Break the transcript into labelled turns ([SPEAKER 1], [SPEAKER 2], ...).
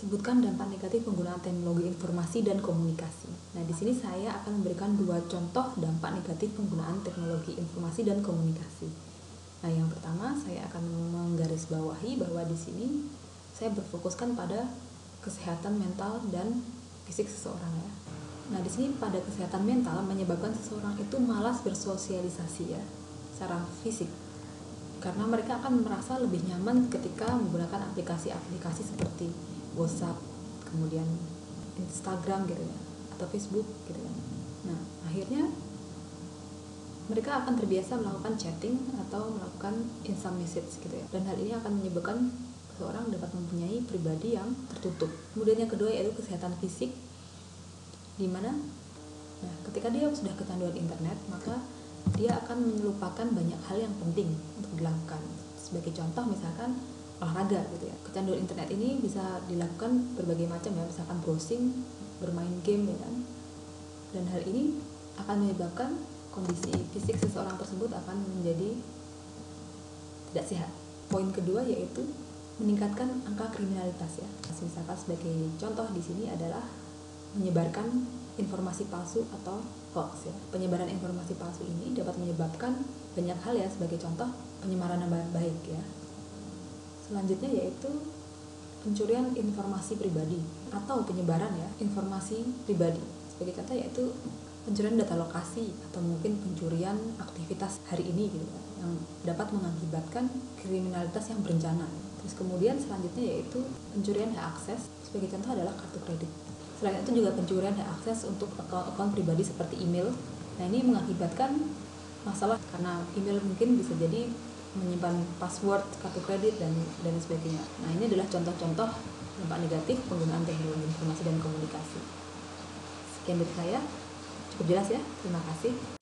[SPEAKER 1] Sebutkan dampak negatif penggunaan teknologi informasi dan komunikasi. Nah, di sini saya akan memberikan dua contoh dampak negatif penggunaan teknologi informasi dan komunikasi. Nah, yang pertama saya akan menggarisbawahi bahwa di sini saya berfokuskan pada kesehatan mental dan fisik seseorang ya. Nah, di sini pada kesehatan mental menyebabkan seseorang itu malas bersosialisasi ya, secara fisik. Karena mereka akan merasa lebih nyaman ketika menggunakan aplikasi-aplikasi seperti WhatsApp, kemudian Instagram gitu ya, atau Facebook gitu kan. Nah, akhirnya mereka akan terbiasa melakukan chatting atau melakukan instant message gitu ya. Dan hal ini akan menyebabkan seseorang dapat mempunyai pribadi yang tertutup. Kemudian yang kedua yaitu kesehatan fisik, di mana ketika dia sudah kecanduan internet, maka dia akan melupakan banyak hal yang penting untuk dilakukan. Sebagai contoh misalkan olahraga gitu ya. Kecanduan internet ini bisa dilakukan berbagai macam ya, misalkan browsing, bermain game ya kan. Dan hal ini akan menyebabkan kondisi fisik seseorang tersebut akan menjadi tidak sehat. Poin kedua yaitu meningkatkan angka kriminalitas ya. Misalkan sebagai contoh di sini adalah menyebarkan informasi palsu atau hoax ya. Penyebaran informasi palsu ini dapat menyebabkan banyak hal ya, sebagai contoh penyemaran nama baik ya. Selanjutnya yaitu pencurian informasi pribadi atau penyebaran ya informasi pribadi. Sebagai contoh yaitu pencurian data lokasi atau mungkin pencurian aktivitas hari ini gitu ya, yang dapat mengakibatkan kriminalitas yang berencana. Terus kemudian selanjutnya yaitu pencurian hak akses. Sebagai contoh adalah kartu kredit. Selain itu juga pencurian hak akses untuk akun pribadi seperti email. Nah, ini mengakibatkan masalah karena email mungkin bisa jadi menyimpan password kartu kredit dan sebagainya. Nah, ini adalah contoh-contoh dampak negatif penggunaan teknologi informasi dan komunikasi. Sekian dari saya, cukup jelas ya. Terima kasih.